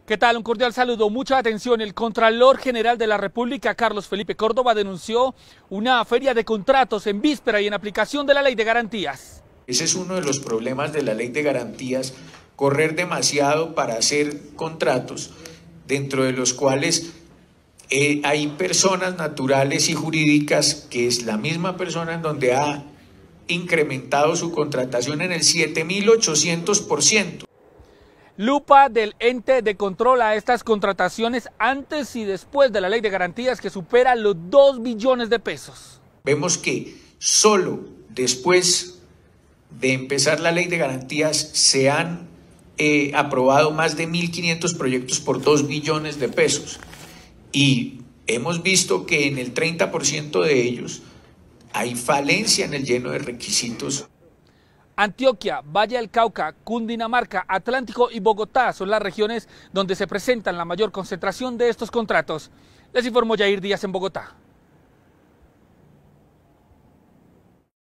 ¿Qué tal? Un cordial saludo. Mucha atención. El Contralor General de la República, Carlos Felipe Córdoba, denunció una feria de contratos en víspera y en aplicación de la Ley de Garantías. Ese es uno de los problemas de la Ley de Garantías, correr demasiado para hacer contratos, dentro de los cuales hay personas naturales y jurídicas, que es la misma persona en donde ha incrementado su contratación en el 7.800%. Lupa del ente de control a estas contrataciones antes y después de la Ley de Garantías, que supera los 2 billones de pesos. Vemos que solo después de empezar la Ley de Garantías se han aprobado más de 1.500 proyectos por 2 billones de pesos. Y hemos visto que en el 30% de ellos hay falencia en el lleno de requisitos. Antioquia, Valle del Cauca, Cundinamarca, Atlántico y Bogotá son las regiones donde se presentan la mayor concentración de estos contratos. Les informó Yair Díaz en Bogotá.